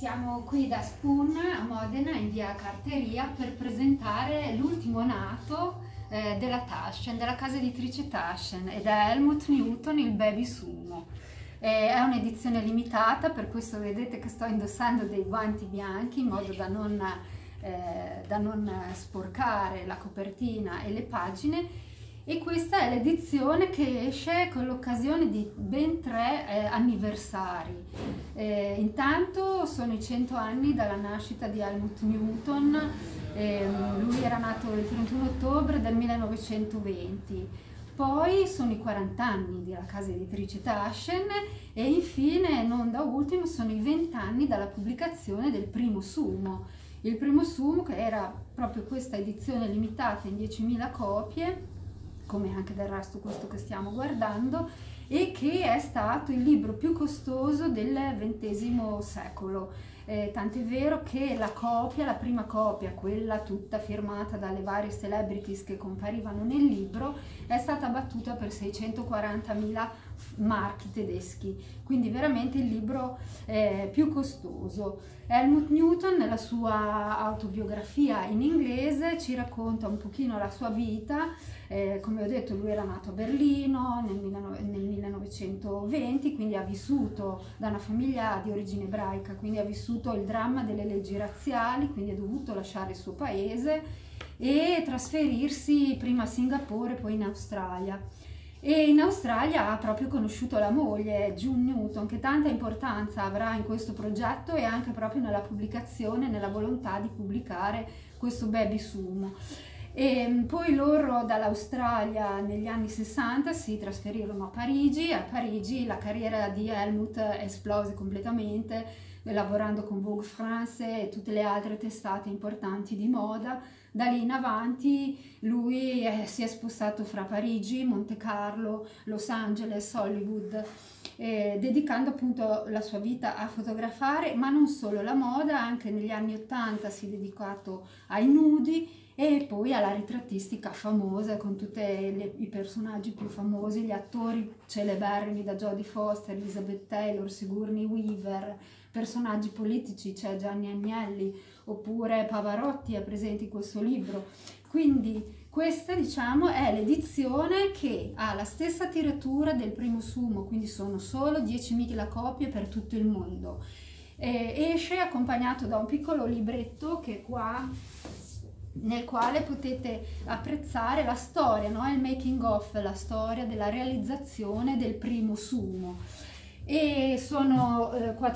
Siamo qui da Spoon a Modena in via Carteria per presentare l'ultimo nato della Taschen, della casa editrice Taschen, ed è Helmut Newton, il Baby Sumo. È un'edizione limitata, per questo vedete che sto indossando dei guanti bianchi in modo da non sporcare la copertina e le pagine. E questa è l'edizione che esce con l'occasione di ben 3 anniversari. Intanto sono i 100 anni dalla nascita di Helmut Newton. Lui era nato il 31 ottobre del 1920. Poi sono i 40 anni della casa editrice Taschen e infine, non da ultimo, sono i 20 anni dalla pubblicazione del primo Sumo. Il primo Sumo, che era proprio questa edizione limitata in 10.000 copie, come anche del resto questo che stiamo guardando, e che è stato il libro più costoso del XX secolo. Tant'è vero che la prima copia, quella tutta firmata dalle varie celebrities che comparivano nel libro, è stata battuta per 640.000 marchi tedeschi, quindi veramente il libro più costoso. Helmut Newton, nella sua autobiografia in inglese, ci racconta un pochino la sua vita. Come ho detto, lui era nato a Berlino nel 1920, quindi ha vissuto da una famiglia di origine ebraica, quindi ha vissuto il dramma delle leggi razziali, quindi ha dovuto lasciare il suo paese e trasferirsi prima a Singapore e poi in Australia. E in Australia ha proprio conosciuto la moglie, June Newton, che tanta importanza avrà in questo progetto e anche proprio nella pubblicazione, nella volontà di pubblicare questo Baby Sumo. E poi loro dall'Australia negli anni 60 si trasferirono a Parigi. A Parigi la carriera di Helmut esplose completamente, lavorando con Vogue France e tutte le altre testate importanti di moda. Da lì in avanti lui si è spostato fra Parigi, Monte Carlo, Los Angeles, Hollywood, dedicando appunto la sua vita a fotografare, ma non solo la moda. Anche negli anni 80 si è dedicato ai nudi e poi alla ritrattistica famosa, con tutti i personaggi più famosi, gli attori celeberrimi, da Jodie Foster, Elizabeth Taylor, Sigourney Weaver, personaggi politici, c'è Gianni Agnelli oppure Pavarotti è presente in questo libro. Quindi questa, diciamo, è l'edizione che ha la stessa tiratura del primo Sumo, quindi sono solo 10.000 copie per tutto il mondo. Esce accompagnato da un piccolo libretto che qua, nel quale potete apprezzare la storia, no? Il making of, la storia della realizzazione del primo Sumo. E sono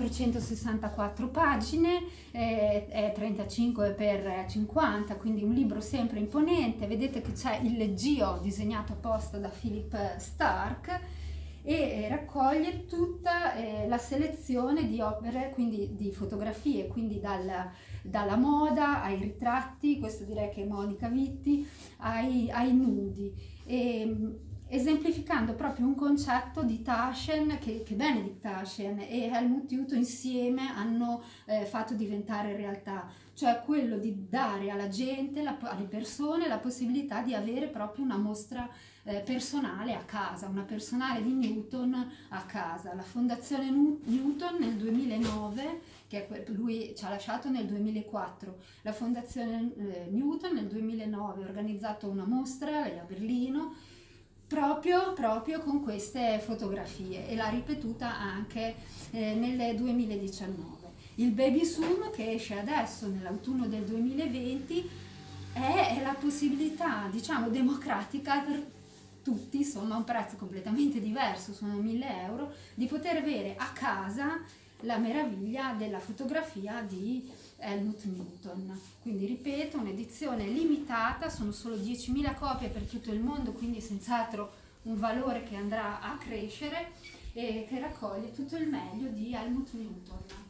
464 pagine, è 35 per 50, quindi un libro sempre imponente. Vedete che c'è il leggio disegnato apposta da Philip Stark e raccoglie tutta la selezione di opere, quindi di fotografie, quindi dalla moda ai ritratti, questo direi che è Monica Vitti, ai nudi, esemplificando proprio un concetto di Taschen che Benedict Taschen e Helmut Newton insieme hanno fatto diventare realtà, cioè quello di dare alla gente, alle persone, la possibilità di avere proprio una mostra personale a casa, una personale di Newton a casa. La Fondazione Newton nel 2009, che lui ci ha lasciato nel 2004, la Fondazione Newton nel 2009 ha organizzato una mostra a Berlino proprio con queste fotografie e l'ha ripetuta anche nel 2019. Il Baby Sumo, che esce adesso nell'autunno del 2020, è la possibilità, diciamo, democratica per tutti, insomma, a un prezzo completamente diverso, sono 1.000 euro, di poter avere a casa la meraviglia della fotografia di Helmut Newton. Quindi ripeto, un'edizione limitata, sono solo 10.000 copie per tutto il mondo, quindi senz'altro un valore che andrà a crescere e che raccoglie tutto il meglio di Helmut Newton.